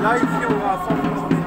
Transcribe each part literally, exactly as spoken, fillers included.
Là, ici, on va à cent pour cent.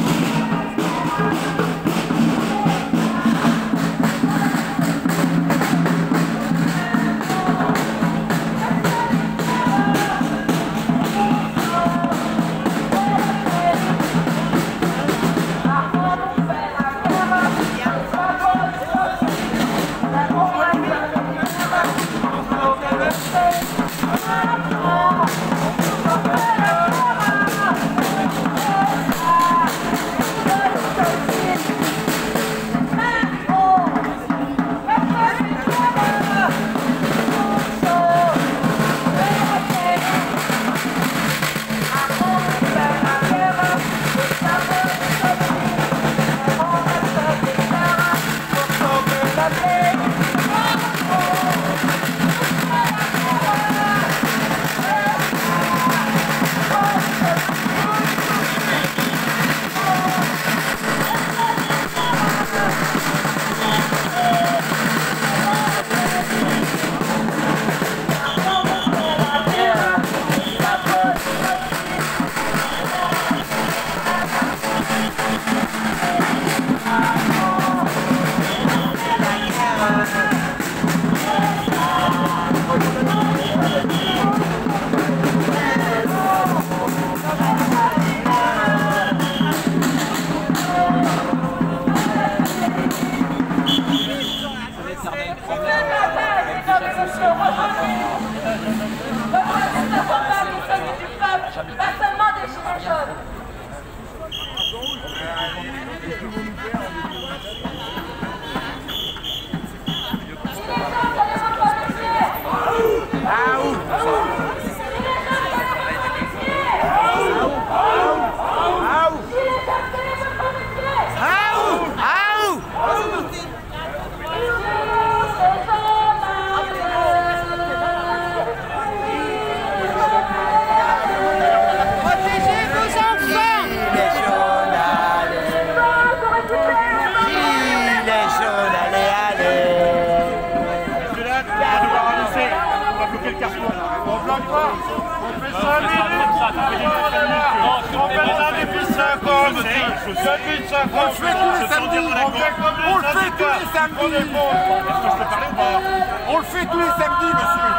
On le fait tous les samedis, monsieur.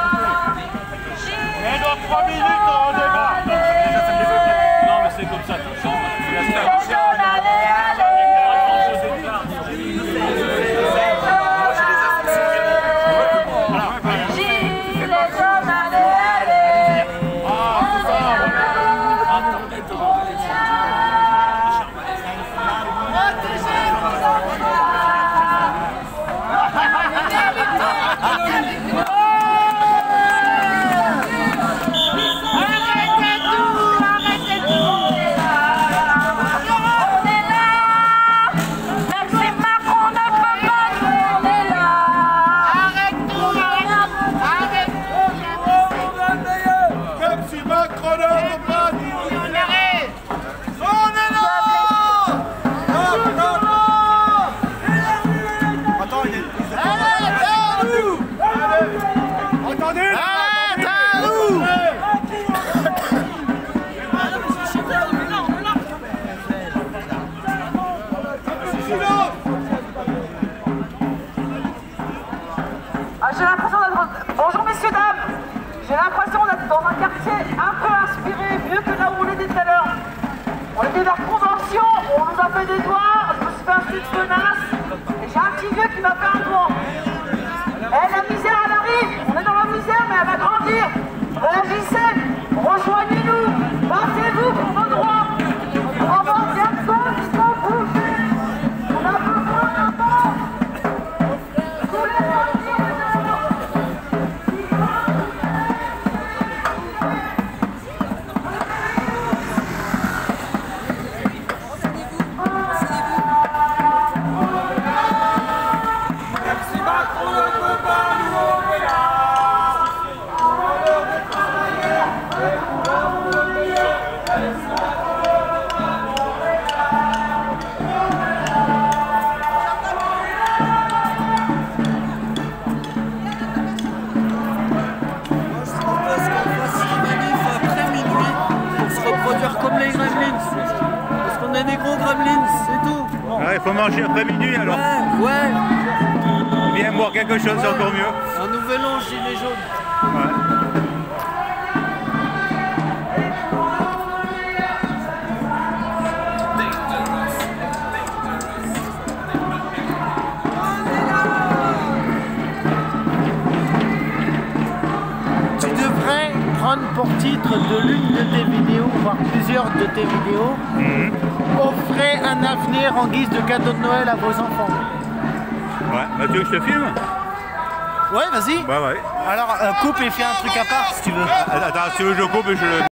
Et dans trois minutes, on débat. Non, mais c'est comme ça, tout le temps. J'ai l'impression d'être... Bonjour messieurs, dames. J'ai l'impression d'être dans un quartier un peu inspiré, mieux que là où on était tout à l'heure. On était vers Convention, on nous a fait des doigts, je me suis fait un petit menace, et j'ai un petit vieux qui m'a fait un doigt. Eh, la misère, elle arrive. On est dans la misère, mais elle va grandir. Réagissez, rejoignez-nous, battez-vous pour vos droits. Pour avoir bientôt qui sont bougés. On a besoin d'un temps. Tous les partis Macron ne peut pas nous opérer. il faut manger après minuit alors. Ouais, ouais. Bien boire quelque chose, c'est encore mieux. Un nouvel an gilet jaune. Ouais. Tu devrais prendre pour titre de l'une de tes vidéos, voire plusieurs de tes vidéos, Mmh. offrez un avenir en guise de cadeau de Noël à vos enfants. Ouais, bah tu veux que je te filme? Ouais, vas-y. Bah ouais. Alors, euh, coupe et fais un truc à part si tu veux. Attends, si tu veux que je coupe et je le...